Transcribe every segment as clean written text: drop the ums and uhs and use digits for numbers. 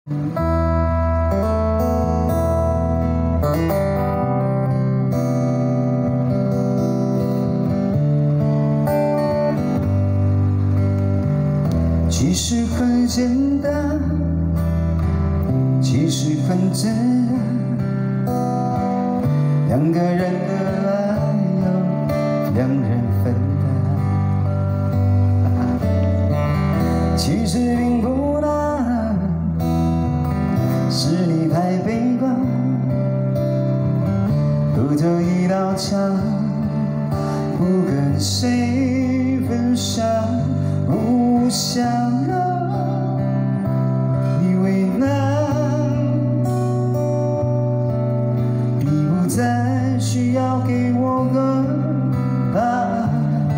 其实很简单，其实很自然，两个人的爱由两人分担。其实并不难，是你太悲观，隔着一道墙，不跟谁分享。 不想让你为难，你不再需要给我个答案。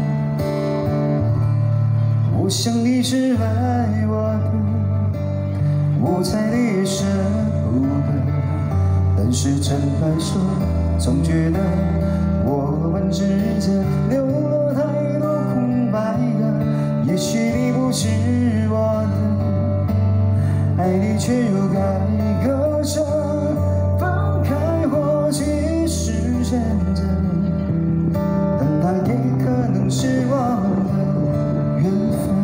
我想你是爱我的，我猜你也舍不得。但是坦白说，总觉得我们之间留了太多空白的。 也许你不是我的，爱你却又该割舍，分开或许是选择，但它也可能是我的缘分。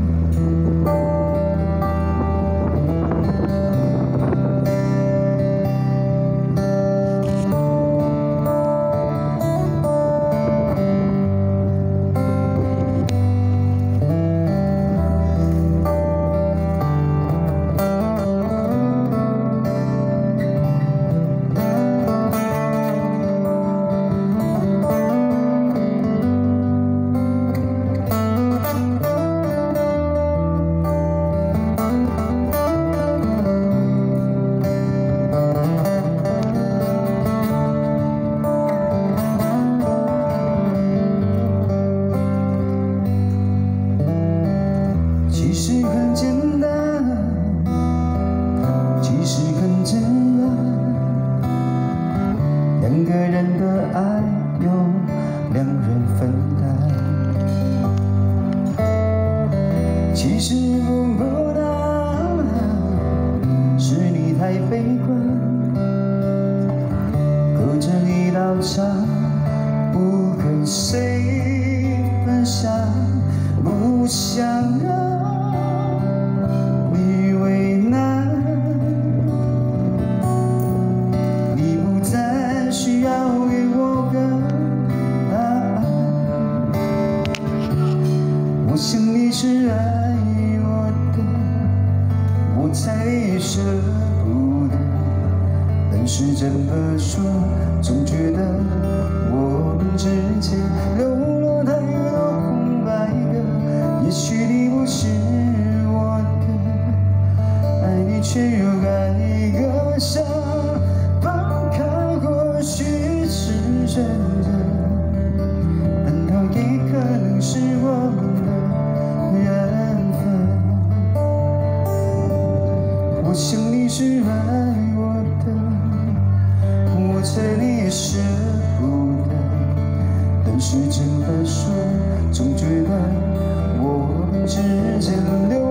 其实很简单，其实很自然，两个人的爱由两人分担。其实不孤单，是你太悲观，隔着一道墙，不跟谁分享，不想让。 我想你是爱我的，我猜你也舍不得。但是真的说，总觉得我们之间留了太多空白格。也许你不是我的，爱你却又该割舍，分开或许是选择，但它也可能是我们。 我想你是爱我的，我猜你也舍不得。但是真的说，总觉得我们之间留。